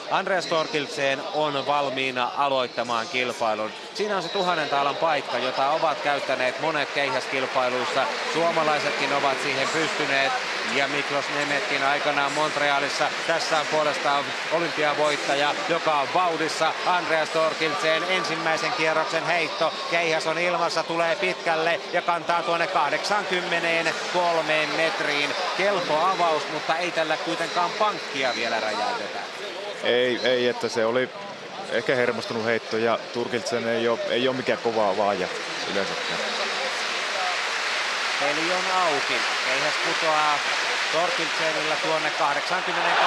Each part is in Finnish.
Andreas Thorkildsen on valmiina aloittamaan kilpailun. Siinä on se 1000 taalan paikka, jota ovat käyttäneet monet keihäskilpailuissa. Suomalaisetkin ovat siihen pystyneet ja Miklos Nemetkin aikanaan Montrealissa. Tässä on puolestaan olympiavoittaja, joka on vauhdissa. Andreas Thorkildsen ensimmäisen kierroksen heitto. Keihäs on ilmassa, tulee pitkälle ja kantaa tuonne 83 metriin. Kelpo avaus, mutta ei tällä kuitenkaan pankkia vielä räjäytetä. Ei, että se oli ehkä hermostunut heitto ja Thorkildsen ei ole mikään kova vaaja yleensäkään. Peli on auki. Keihäs putoaa Thorkildsenilla tuonne 82,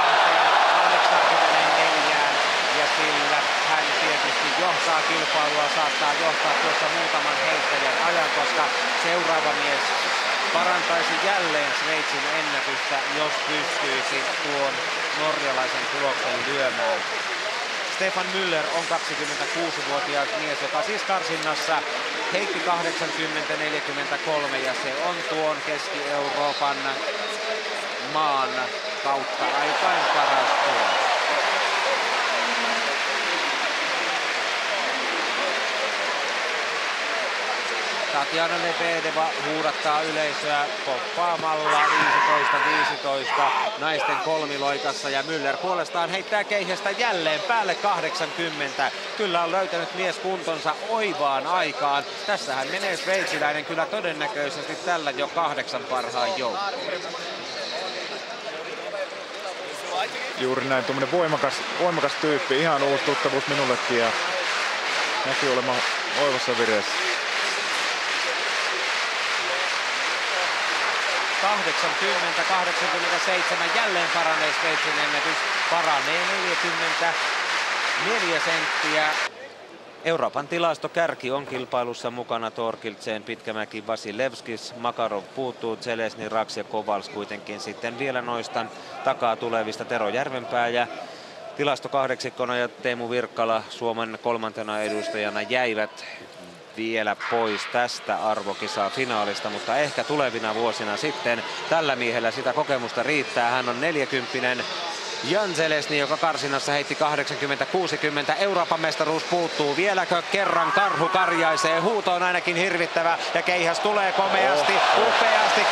84 ja sillä hän tietysti johtaa kilpailua, saattaa johtaa tuossa muutaman heittäjän ajan, koska seuraava mies parantaisi jälleen Sveitsin ennätystä, jos pystyisi tuon norjalaisen tuloksen lyömään. Stefan Müller on 26-vuotias mies, joka siis karsinnassa heitti 80-43 ja se on tuon Keski-Euroopan maan kautta aikain paras tulos. Tatjana Lebedeva huudattaa yleisöä poppaamalla 15-15 naisten kolmiloikassa ja Müller puolestaan heittää keihästä jälleen päälle 80. Kyllä on löytänyt mies kuntonsa oivaan aikaan. Tässähän menee sveitsiläinen kyllä todennäköisesti tällä jo 8 parhaan joukkoon. Juuri näin, tuommoinen voimakas tyyppi, ihan uusi tuttavuus minullekin ja näkyy olemaan oivassa vireessä. 80-87 jälleen paranee Sveitsin ennätys, paranee 44 senttiä. Euroopan tilastokärki on kilpailussa mukana Thorkildsen, Pitkämäki, Vasilevskis, Makarov puuttuu, Zelesny, Raks ja Kovals kuitenkin sitten vielä noistan takaa tulevista Tero Järvenpää ja tilastokahdeksikkona ja Teemu Virkkala Suomen kolmantena edustajana jäivät vielä pois tästä arvokisaa finaalista, mutta ehkä tulevina vuosina sitten tällä miehellä sitä kokemusta riittää. Hän on 40. Jan Zelesny, joka karsinnassa heitti 80-60. Euroopan mestaruus puuttuu. Vieläkö kerran karhu karjaisee? Huuto on ainakin hirvittävä ja keihäs tulee komeasti, upeasti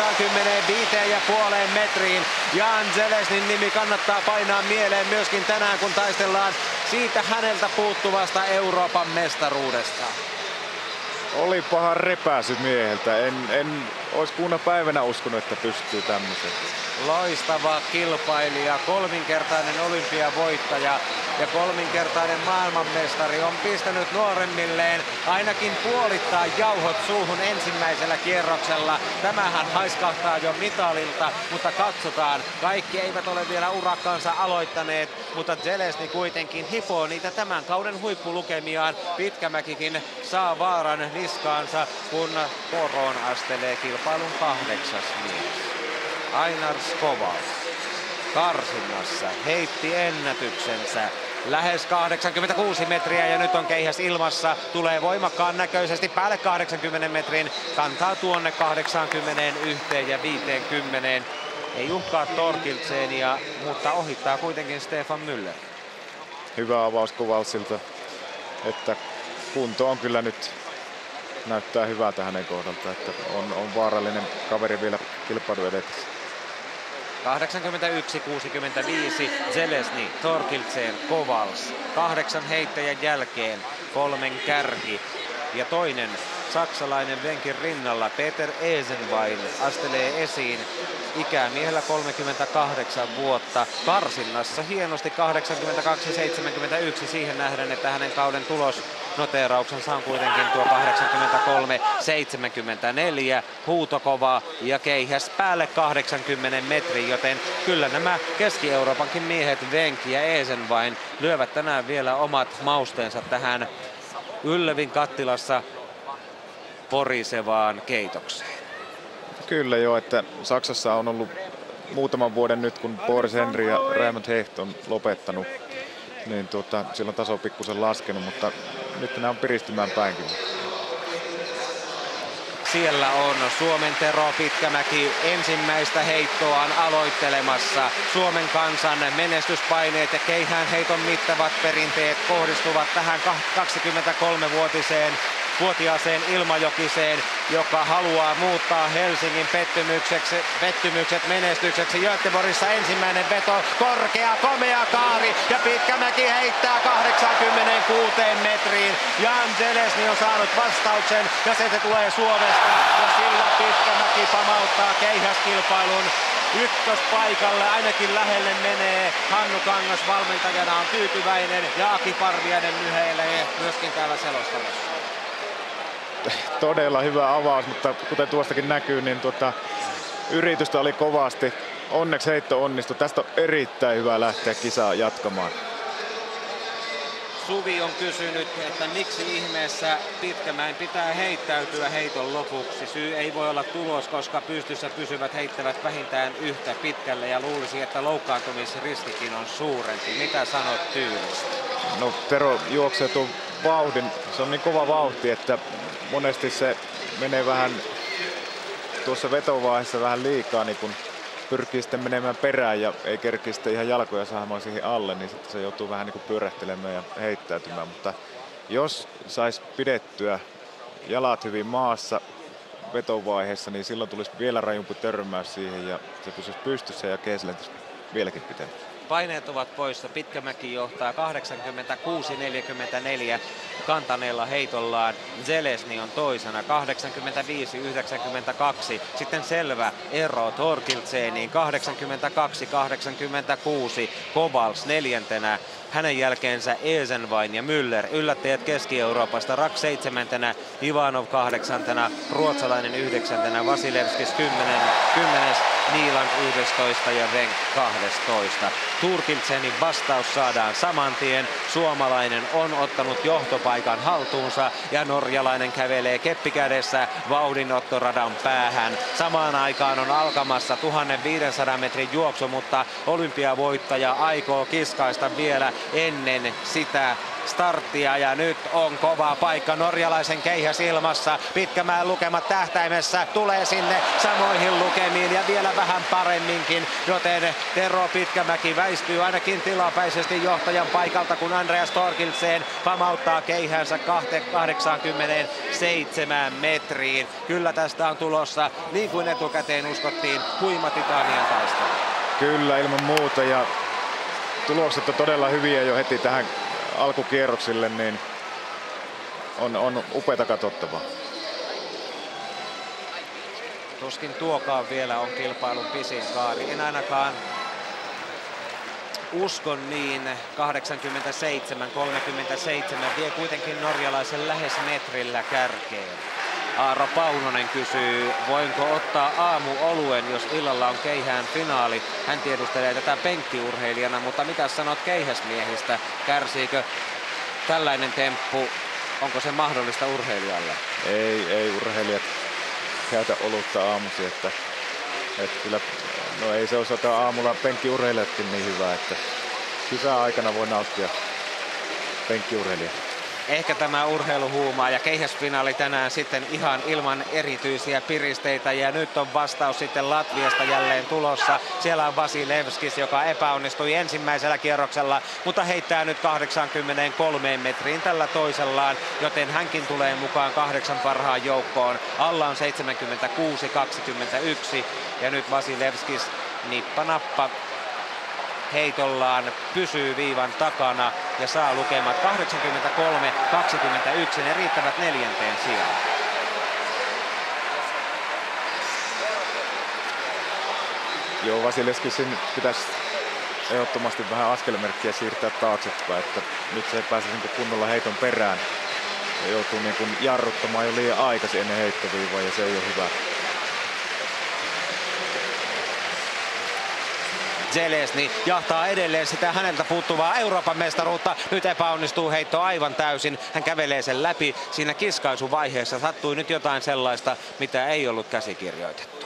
85,5 metriin. Jan Zelesnyn nimi kannattaa painaa mieleen myöskin tänään, kun taistellaan siitä häneltä puuttuvasta Euroopan mestaruudesta. Oli paha repäsy mieheltä. En olisi kuuna päivänä uskonut, että pystyy tämmöisen. Loistava kilpailija, kolminkertainen olympiavoittaja ja kolminkertainen maailmanmestari on pistänyt nuoremmilleen ainakin puolittaa jauhot suuhun ensimmäisellä kierroksella. Tämähän haiskahtaa jo mitalilta, mutta katsotaan. Kaikki eivät ole vielä urakkaansa aloittaneet, mutta Zelesny kuitenkin hipoo niitä tämän kauden huippulukemiaan. Pitkämäkikin saa vaaran niskaansa, kun poroon astelee kilpailun 8. mies. Einar Kovals karsinnassa heitti ennätyksensä lähes 86 metriä ja nyt on keihäs ilmassa. Tulee voimakkaan näköisesti päälle 80 metrin, kantaa tuonne 81 ja 50. Ei uhkaa Thorkildsenia, mutta ohittaa kuitenkin Stefan Müller. Hyvä avaus Kovalsilta, että kunto on kyllä nyt näyttää hyvältä hänen kohdalta, että on vaarallinen kaveri vielä kilpailun edessä. 81-65 Zelesny, Thorkildsen, Kovals. 8 heittäjän jälkeen 3 kärki ja toinen saksalainen venkin rinnalla Peter Esenwein astelee esiin. Ikämiehellä 38 vuotta. Karsinnassa hienosti 82-71 siihen nähden, että hänen kauden tulosnoteerauksensa on kuitenkin tuo 83-74. Huutokova ja keihäs päälle 80 metrin, joten kyllä nämä Keski-Euroopankin miehet Wenck ja Esenwein lyövät tänään vielä omat mausteensa tähän Yllevin kattilassa porisevaan keitokseen. Kyllä jo, että Saksassa on ollut muutaman vuoden nyt, kun Boris Henry ja Raymond Hecht on lopettanut, niin silloin taso on pikkusen laskenut, mutta nyt nämä on piristymään päin kyllä. siellä on Suomen Tero Pitkämäki ensimmäistä heittoaan aloittelemassa. Suomen kansan menestyspaineet ja keihäänheiton mittavat perinteet kohdistuvat tähän 23-vuotiaaseen Ilmajokiseen, joka haluaa muuttaa Helsingin pettymykset menestykseksi. Göteborgissa ensimmäinen veto, korkea, komea kaari ja Pitkämäki heittää 86 metriin. Jan Zelesny on saanut vastauksen ja se tulee Suomesta ja sillä Pitkämäki pamauttaa keihäskilpailun ykköspaikalle, ainakin lähelle menee. Hannu Kangas valmentajana on tyytyväinen ja Aki Parviainen myheilee myöskin täällä selostamossa. Todella hyvä avaus, mutta kuten tuostakin näkyy, niin yritystä oli kovasti. Onneksi heitto onnistui. Tästä on erittäin hyvä lähteä kisaa jatkamaan. Suvi on kysynyt, että miksi ihmeessä Pitkämäen pitää heittäytyä heiton lopuksi. Syy ei voi olla tulos, koska pystyssä pysyvät heittävät vähintään yhtä pitkälle ja luulisi, että loukkaantumisriskikin on suurempi. Mitä sanot tyylistä? No Tero juoksee tuon vauhdin. Se on niin kova vauhti, että monesti se menee vähän tuossa vetovaiheessa vähän liikaa, niin kun pyrkii sitten menemään perään ja ei kerki sitten ihan jalkoja saamaan siihen alle, niin sitten se joutuu vähän niin kuin pyörähtelemään ja heittäytymään. Mutta jos saisi pidettyä jalat hyvin maassa vetovaiheessa, niin silloin tulisi vielä rajumpi törmäys siihen ja se pysyisi pystyssä ja keesi lentäisi vieläkin pitää. Paineet ovat poissa. Pitkämäki johtaa 86-44 kantaneella heitollaan. Zelesny on toisena 85-92. Sitten selvä ero Thorkildseeniin 82-86. Kobals neljäntenä. Hänen jälkeensä Esenvain ja Müller. Yllättäjät Keski-Euroopasta. Rak seitsemäntenä, Ivanov kahdeksantena, ruotsalainen yhdeksäntenä, Vasilevskis 10, Niiland 11 ja Wenck 12. Thorkildsenin vastaus saadaan saman tien. Suomalainen on ottanut johtopaikan haltuunsa ja norjalainen kävelee keppikädessä vauhdinottoradan päähän. Samaan aikaan on alkamassa 1500 metrin juoksu, mutta olympiavoittaja aikoo kiskaista vielä ennen sitä starttia ja nyt on kova paikka norjalaisen keihäs ilmassa. Pitkämäen lukemat tähtäimessä, tulee sinne samoihin lukemiin ja vielä vähän paremminkin, joten Tero Pitkämäki väistyy ainakin tilapäisesti johtajan paikalta, kun Andreas Thorkildsen pamauttaa keihänsä 87 metriin. Kyllä tästä on tulossa, niin kuin etukäteen uskottiin, huima titanian taistelu. Kyllä, ilman muuta, ja tulokset on todella hyviä jo heti tähän alkukierroksille, niin on upeata katsottavaa. Tuskin tuokaan vielä on kilpailun pisin kaari. En ainakaan uskon niin. 87-37 vie kuitenkin norjalaisen lähes metrillä kärkeen. Aaro Paunonen kysyy, voinko ottaa aamuoluen, jos illalla on keihään finaali. Hän tiedustelee tätä penkkiurheilijana, mutta mitä sanot keihäsmiehistä? Kärsiikö tällainen temppu? Onko se mahdollista urheilijalle? Ei urheilijat käytä olutta aamusi, että kyllä, no ei se osata aamulla penkkiurheilijatkin niin hyvä, että kisä-aikana voi nauttia penkkiurheilijat. Ehkä tämä urheiluhuumaa ja keihäsfinaali tänään sitten ihan ilman erityisiä piristeitä. Ja nyt on vastaus sitten Latviasta jälleen tulossa. Siellä on Vasilevskis, joka epäonnistui ensimmäisellä kierroksella, mutta heittää nyt 83 metriin tällä toisellaan, joten hänkin tulee mukaan 8 parhaan joukkoon. Alla on 76-21 ja nyt Vasilevskis nippa-nappa heitollaan pysyy viivan takana ja saa lukemat 83-21. Ne riittävät neljänteen sijaan. Joo, Vasilevskisin pitäisi ehdottomasti vähän askelmerkkiä siirtää taaksepäin, että nyt se ei pääse kunnolla heiton perään ja joutuu niin kuin jarruttamaan jo liian aikaisin ennen heittoviivaa ja se ei ole hyvä. Zelesny jahtaa edelleen sitä häneltä puuttuvaa Euroopan mestaruutta. Nyt epäonnistuu heitto aivan täysin. Hän kävelee sen läpi. Siinä kiskaisuvaiheessa sattui nyt jotain sellaista, mitä ei ollut käsikirjoitettu.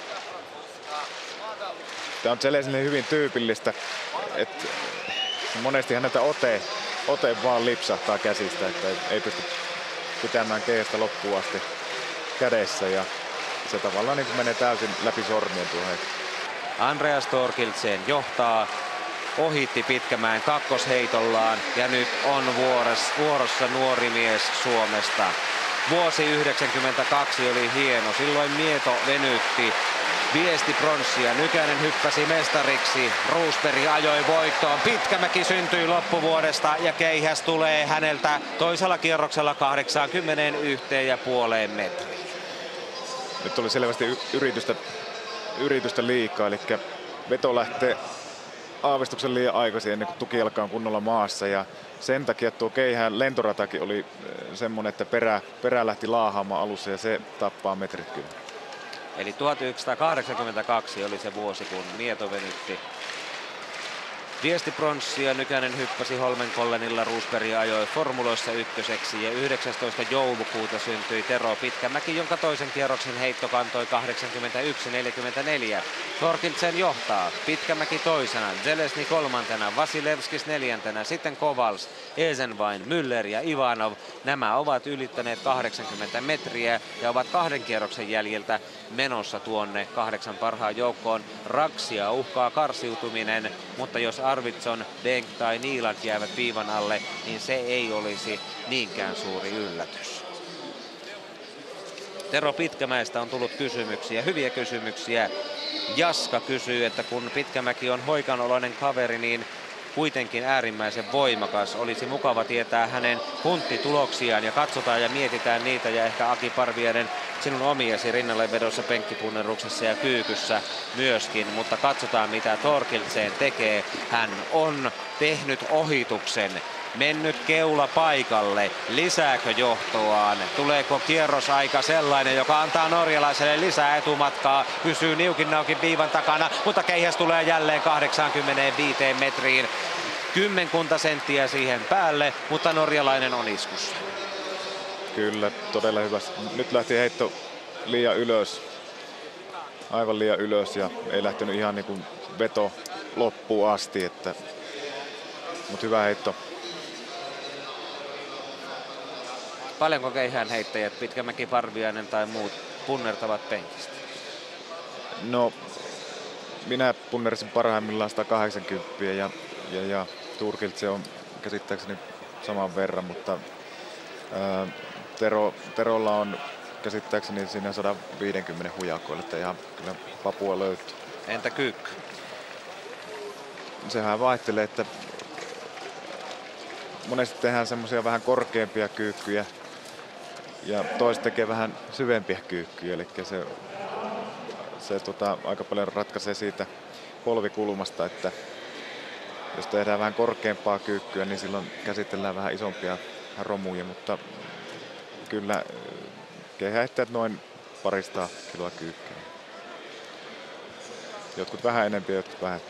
Tämä on Zelesnylle hyvin tyypillistä, että monesti häneltä ote vaan lipsahtaa käsistä, että ei pysty pitämään keihästä loppuun asti. kädessä ja se tavallaan niin menee täysin läpi sormien tuo heitto. Andreas Thorkildsen johtaa, ohitti Pitkämäen kakkosheitollaan ja nyt on vuorossa nuori mies Suomesta. Vuosi 1992 oli hieno, silloin Mieto venytti. Viesti pronssia, Nykänen hyppäsi mestariksi, Roosberg ajoi voittoon, Pitkämäki syntyi loppuvuodesta ja keihäs tulee häneltä toisella kierroksella 81,5 metriin. Nyt oli selvästi yritystä liikaa, eli veto lähtee aavistuksen liian aikaisin ennen kuin tukijalka on kunnolla maassa ja sen takia tuo keihään lentoratakin oli semmoinen, että perä lähti laahaamaan alussa ja se tappaa metrit kyllä. Eli 1982 oli se vuosi, kun Mieto venytti. Viesti pronssia, Nykänen hyppäsi Holmenkollenilla, Roosberg ajoi formuloissa ykköseksi ja 19. joulukuuta syntyi Tero Pitkämäki, jonka toisen kierroksen heitto kantoi 81,44. Thorkildsen johtaa, Pitkämäki toisena, Zelesny kolmantena, Vasilevskis neljäntenä, sitten Kovals, Esenvain, Müller ja Ivanov. Nämä ovat ylittäneet 80 metriä ja ovat kahden kierroksen jäljiltä menossa tuonne 8 parhaan joukkoon. Raksia uhkaa karsiutuminen, mutta jos Arvidsson, Denk tai Niiland jäävät viivan alle, niin se ei olisi niinkään suuri yllätys. Tero Pitkämäestä on tullut kysymyksiä, hyviä kysymyksiä. Jaska kysyy, että kun Pitkämäki on hoikanoloinen kaveri, niin kuitenkin äärimmäisen voimakas. Olisi mukava tietää hänen hunttituloksiaan ja katsotaan ja mietitään niitä ja ehkä Aki Parviainen sinun omiasi rinnalle vedossa, penkkipunneruksessa ja kyykyssä myöskin, mutta katsotaan mitä Thorkildsen tekee. Hän on tehnyt ohituksen, mennyt keula paikalle, lisääkö johtoaan, tuleeko kierrosaika sellainen, joka antaa norjalaiselle lisää etumatkaa, pysyy niukin naukin viivan takana, mutta keihäs tulee jälleen 85 metriin, 10 senttiä siihen päälle, mutta norjalainen on iskussa. Kyllä, todella hyvä. Nyt lähti heitto liian ylös, aivan liian ylös ja ei lähtenyt ihan niin kuin veto loppuun asti, mutta hyvä heitto. Paljonko keihään heittäjät, Pitkämäki, Parviainen tai muut, punnertavat penkistä? No, minä punnersin parhaimmillaan 180 ja Thorkildsen on käsittääkseni saman verran, mutta Terolla on käsittääkseni siinä 150 hujakoilla, että ihan kyllä papua löytyy. Entä kyykky? Sehän vaihtelee, että monesti tehdään semmoisia vähän korkeampia kyykkyjä ja toiset tekee vähän syvempiä kyykkyjä, eli se aika paljon ratkaisee siitä polvikulmasta, että jos tehdään vähän korkeampaa kyykkyä, niin silloin käsitellään vähän isompia romuja, mutta kyllä keihäittäjät noin 200 kiloa kyykkyä. Jotkut vähän enempi, jotkut vähän.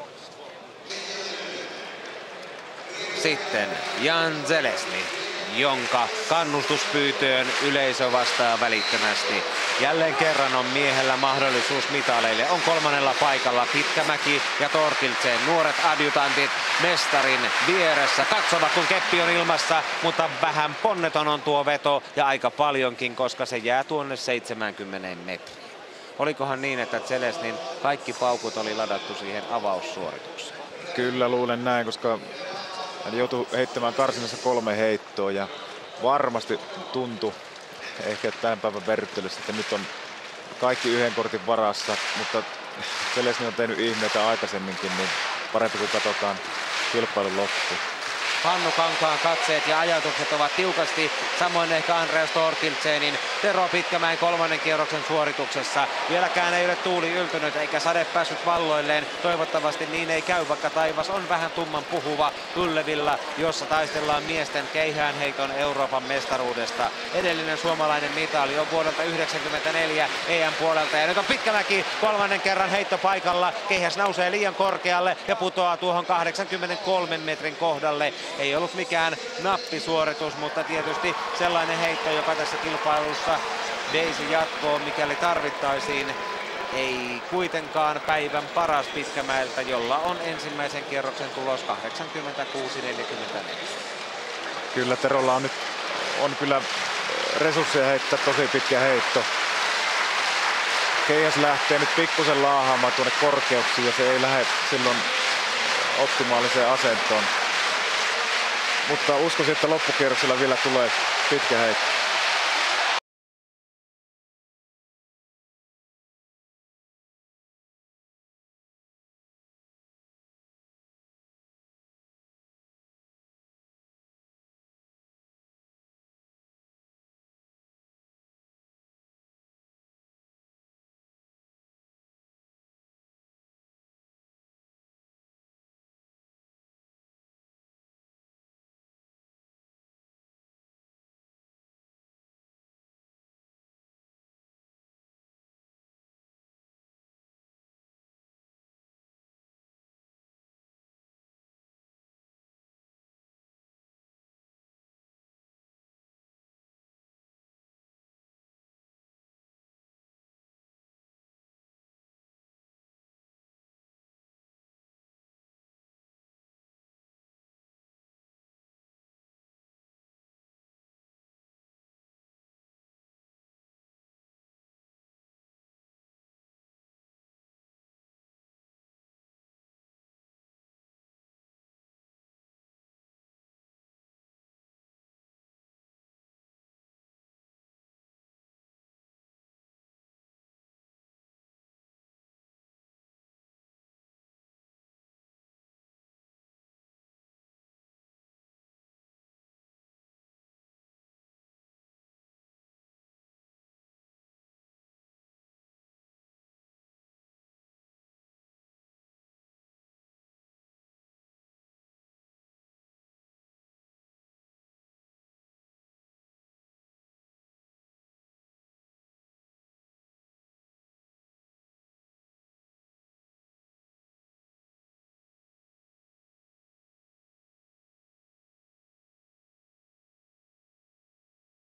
Sitten Jan Zelesny, jonka kannustuspyytöön yleisö vastaa välittömästi. Jälleen kerran on miehellä mahdollisuus mitaleille. On kolmannella paikalla Pitkämäki ja Thorkildsen, nuoret adjutantit mestarin vieressä. Katsovat kun keppi on ilmassa, mutta vähän ponneton on tuo veto ja aika paljonkin, koska se jää tuonne 70 metriin. Olikohan niin, että Zelesnyn kaikki paukut oli ladattu siihen avaussuoritukseen? Kyllä luulen näin, koska hän joutui heittämään karsinassa 3 heittoa ja varmasti tuntui ehkä tämän päivän verryttelyssä, että nyt on kaikki yhden kortin varassa, mutta Zelesny on tehnyt ihmeitä aikaisemminkin, niin parempi kun katsotaan kilpailun loppu. Hannu Kankaan katseet ja ajatukset ovat tiukasti, samoin ehkä Andreas Thorkildsenin Tero Pitkämäen kolmannen kierroksen suorituksessa. Vieläkään ei ole tuuli yltynyt eikä sade päässyt valloilleen. Toivottavasti niin ei käy, vaikka taivas on vähän tumman puhuva Ullevilla, jossa taistellaan miesten keihäänheiton Euroopan mestaruudesta. Edellinen suomalainen mitali on vuodelta 1994 EM-puolelta ja nyt on Pitkämäki kolmannen kerran heittopaikalla. Keihäs nousee liian korkealle ja putoaa tuohon 83 metrin kohdalle. Ei ollut mikään nappisuoritus, mutta tietysti sellainen heitto, joka tässä kilpailussa veisi jatkoon, mikäli tarvittaisiin. Ei kuitenkaan päivän paras Pitkämäeltä, jolla on ensimmäisen kierroksen tulos 86,44. Kyllä Terolla on nyt kyllä resursseja heittää tosi pitkä heitto. Keihäs lähtee nyt pikkusen laahaamaan tuonne korkeuksiin ja se ei lähde silloin optimaaliseen asentoon. Mutta uskoisin, että loppukierroksella vielä tulee pitkä heitto.